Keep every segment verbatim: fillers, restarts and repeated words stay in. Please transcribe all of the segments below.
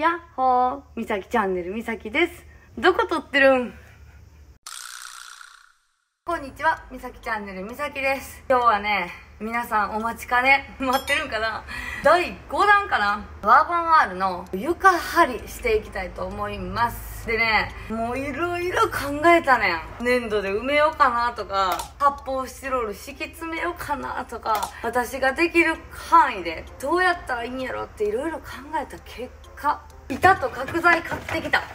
やっほー、みさきチャンネルみさきです。どこ撮ってるん？こんにちは、みさきチャンネルみさきです。今日はね、皆さんお待ちかね、待ってるんかな、だいごだんかな、ワーゴン アール の床張りしていきたいと思います。でね、もういろいろ考えたねん。粘土で埋めようかなとか、発泡スチロール敷き詰めようかなとか、私ができる範囲でどうやったらいいんやろっていろいろ考えた結果、板と角材買ってきた。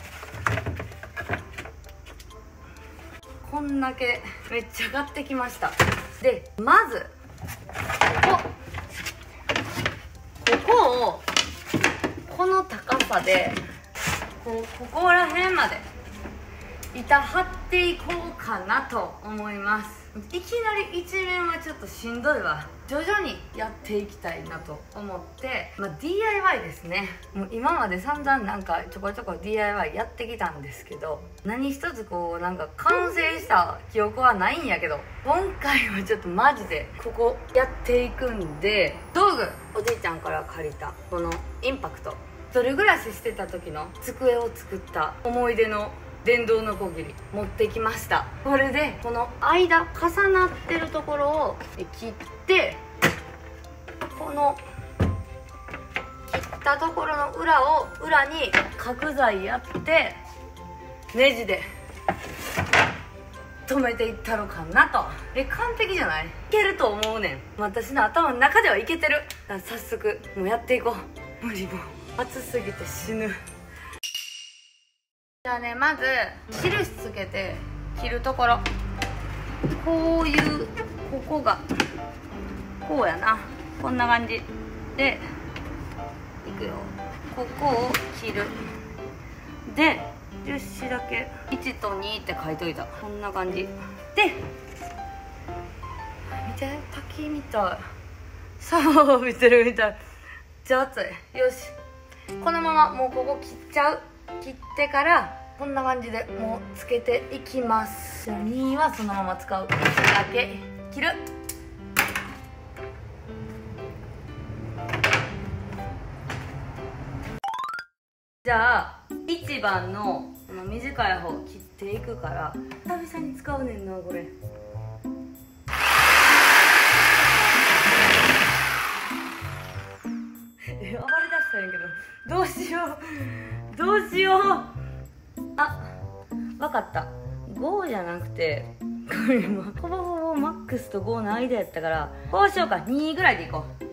こんだけめっちゃ買ってきました。でまずここここをこの高さでこうここら辺まで板張っていこうかなと思います。いきなり一面はちょっとしんどいわ。徐々にやっていきたいなと思って、まあ、ディーアイワイ ですね。もう今まで散々なんかちょこちょこ ディーアイワイ やってきたんですけど、何一つこうなんか完成した記憶はないんやけど、今回はちょっとマジでここやっていくんで、道具おじいちゃんから借りたこのインパクト、一人暮らししてた時の机を作った思い出の電動のこぎり持ってきました。これでこの間重なってるところを切って、この切ったところの裏を裏に角材やってネジで止めていったのかなと。え、完璧じゃない？いけると思うねん。私の頭の中ではいけてる。早速もうやっていこう。無理、もう暑すぎて死ぬ。じゃあね、まず印つけて切るところ、こういうここがこうやな、こんな感じでいくよ。ここを切る。で印だけいちとにって書いといた。こんな感じで、見て、滝みたい。そう見てるみたい。じゃあ熱い。よし、このままもうここ切っちゃう。切ってからこんな感じでもうつけていきます。にはそのまま使う。いちだけ切る。じゃあいちばんのこの短い方切っていくから、久々に使うねんなこれ。え、暴れ出したんやけど、どうしようどうしよう。あ、わかった。ごじゃなくて、これもほぼほぼマックスとごの間やったから、こうしようか。にぐらいでいこう。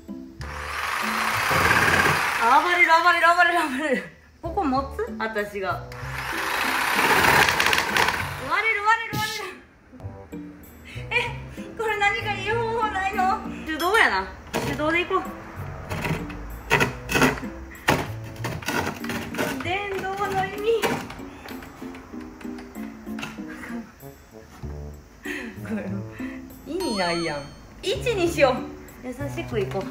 あ、暴れる暴れる暴れる暴れる。ここ持つ？私が割れる割れる割れる。え、これ何かいい方法ないの？手動やな。手動でいこう。電動の意味これ意味ないやん。いちにしよう。優しくいこう。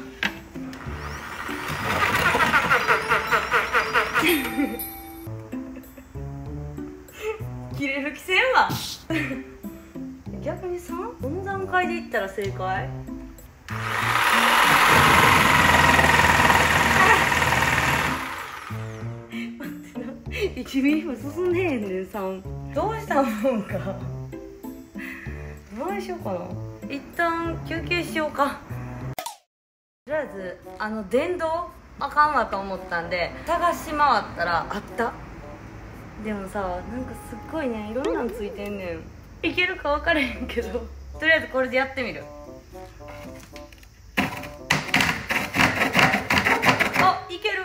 切れる気せんわ。逆にさん？どの段階でいったら正解？いちミリも進んでへんねん。さんどうしたもんか。どうしようかな。一旦休憩しようか。とりあえずあの電動あかんわと思ったんで探し回ったらあった。でもさ、なんかすっごいね、いろんなのついてんねん。いけるか分からへんけど、とりあえずこれでやってみる。あ、いける。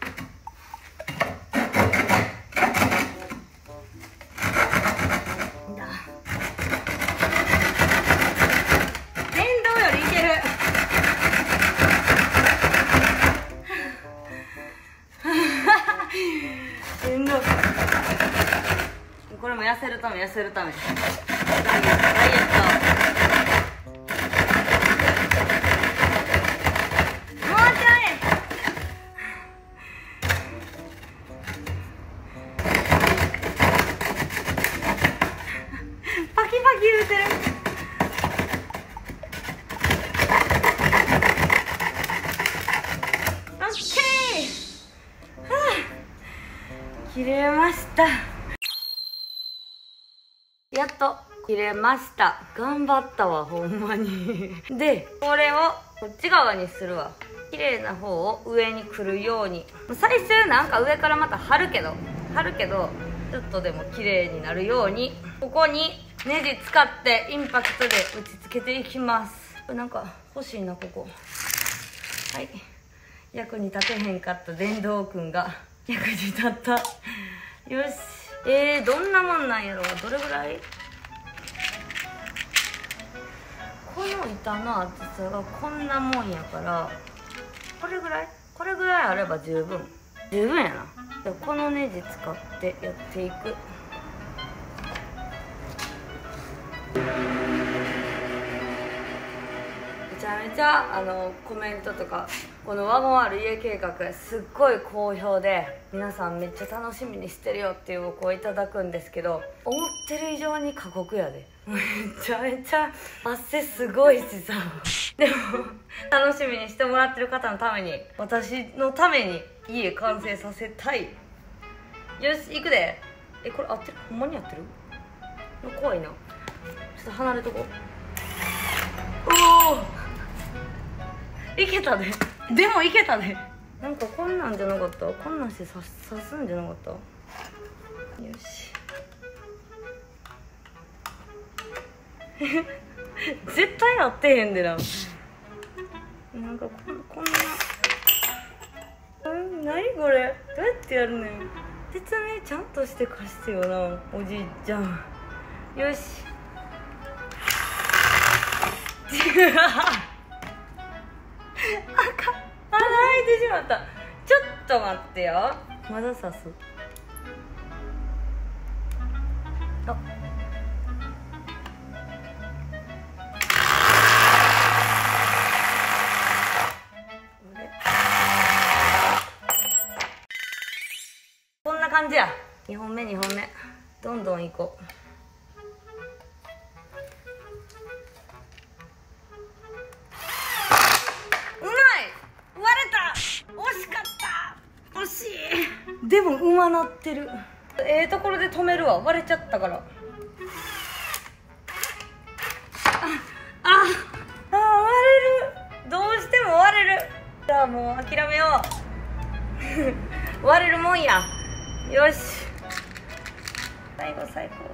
これも痩せるため痩せるためダイエットダイエット。もうちょい。パキパキ言うてる。オッケー。はあ切れました。やっと切れました。頑張ったわほんまにでこれをこっち側にするわ。綺麗な方を上にくるように。最終なんか上からまた貼るけど貼るけどちょっとでも綺麗になるように、ここにネジ使ってインパクトで打ち付けていきます。これなんか欲しいなここ。はい、役に立てへんかった電動くんが役に立った。よし、えー、どんなもんなんやろ。どれぐらい。この板の厚さがこんなもんやから、これぐらいこれぐらいあれば十分十分やな。でこのネジ使ってやっていく。めちゃめちゃあのコメントとかこのワゴンある家計画すっごい好評で、皆さんめっちゃ楽しみにしてるよっていうお声いただくんですけど、思ってる以上に過酷やで。めちゃめちゃ汗すごいしさでも楽しみにしてもらってる方のために、私のために家完成させたい。よし行くで。えこれ合ってる？ほんまに合ってる？怖いな。ちょっと離れとこう。おおいけたね。でもいけたね。なんかこんなんじゃなかった？こんなんして刺すんじゃなかった？よし絶対合ってへんでな。なんかここんな、ん何これどうやってやるねん。説明ちゃんとして貸してよなおじいちゃん。よしあかん、あ開いてしまった。ちょっと待ってよ、まだ刺す。あこんな感じや。にほんめにほんめどんどんいこう。うまい、割れた。惜しかった、惜しい。でもうまなってる。ええところで止めるわ、割れちゃったから。あああ割れる、どうしても割れる。じゃあもう諦めよう割れるもんや。よし最後最高。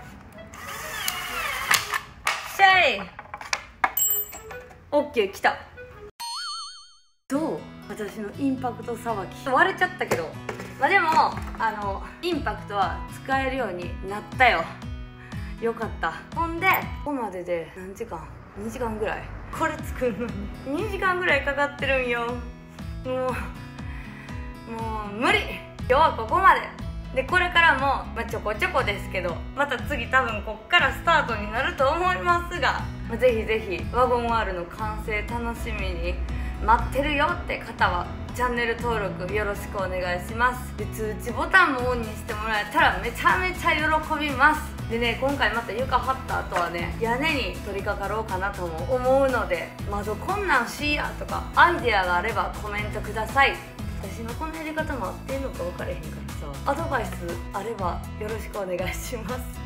シェイオッケー、きた。どう？私のインパクトさばき。割れちゃったけど、まあでもあのインパクトは使えるようになったよ。よかった。ほんでここまでで何時間？にじかんぐらいこれ作るのににじかんぐらいかかってるんよ。もうもう無理。今日はここまでで、これからも、まあ、ちょこちょこですけど、また次多分こっからスタートになると思いますが、まあ、ぜひぜひワゴン R の完成楽しみに待ってるよって方はチャンネル登録よろしくお願いします。で通知ボタンもオンにしてもらえたらめちゃめちゃ喜びます。でね、今回また床張った後はね、屋根に取り掛かろうかなとも思うので、窓こんなんしいやとかアイデアがあればコメントください。私のこのやり方も合ってんのか分からへんからさ、アドバイスあればよろしくお願いします。